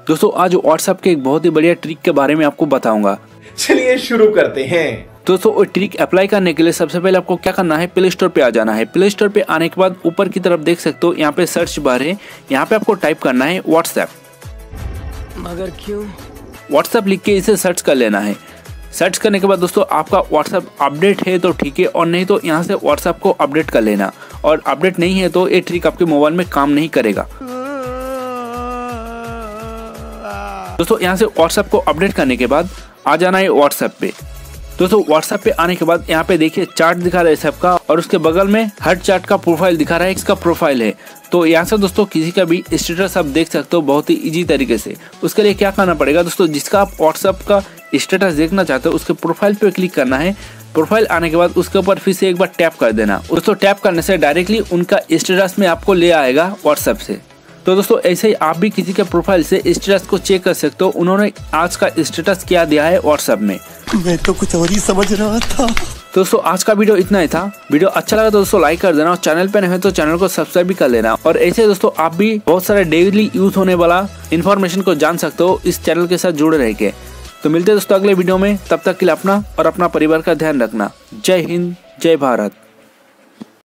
दोस्तों आज व्हाट्सएप के एक बहुत ही बढ़िया ट्रिक के बारे में आपको बताऊंगा। चलिए शुरू करते हैं। दोस्तों वो ट्रिक अप्लाई करने के लिए सबसे पहले आपको क्या करना है, प्ले स्टोर पे आ जाना है। प्ले स्टोर पे आने के बाद ऊपर की तरफ देख सकते हो, यहाँ पे सर्च बार है, यहाँ पे आपको टाइप करना है व्हाट्सएप। मगर क्यों? व्हाट्सएप लिख के इसे सर्च कर लेना है। सर्च करने के बाद दोस्तों आपका व्हाट्सएप अपडेट है तो ठीक है, और नहीं तो यहाँ से व्हाट्सएप को अपडेट कर लेना। और अपडेट नहीं है तो ये ट्रिक आपके मोबाइल में काम नहीं करेगा। दोस्तों यहाँ से व्हाट्सएप को अपडेट करने के बाद आ जाना है व्हाट्सएप पे। दोस्तों व्हाट्सएप पे आने के बाद यहाँ पे देखिए चार्ट दिखा रहा है सबका, और उसके बगल में हर चार्ट का प्रोफाइल दिखा रहा है, इसका प्रोफाइल है। तो यहाँ से दोस्तों किसी का भी स्टेटस आप देख सकते हो बहुत ही इजी तरीके से। उसके लिए क्या करना पड़ेगा दोस्तों, जिसका आप व्हाट्सएप का स्टेटस देखना चाहते हो उसके प्रोफाइल पे क्लिक करना है। प्रोफाइल आने के बाद उसके ऊपर फिर से एक बार टैप कर देना। दोस्तों टैप करने से डायरेक्टली उनका स्टेटस में आपको ले आएगा व्हाट्सएप से। तो दोस्तों ऐसे ही आप भी किसी के प्रोफाइल से स्टेटस को चेक कर सकते हो, उन्होंने आज का स्टेटस क्या दिया है व्हाट्सएप में। मैं तो कुछ और ही समझ रहा था। दोस्तों आज का वीडियो इतना ही था। वीडियो अच्छा लगा तो दोस्तों लाइक कर देना, और चैनल पे नहीं है तो चैनल को सब्सक्राइब भी कर लेना। और ऐसे दोस्तों आप भी बहुत सारे डेली यूज होने वाला इन्फॉर्मेशन को जान सकते हो इस चैनल के साथ जुड़े रह के। तो मिलते हैं दोस्तों अगले वीडियो में, तब तक के लिए अपना और अपना परिवार का ध्यान रखना। जय हिंद, जय भारत।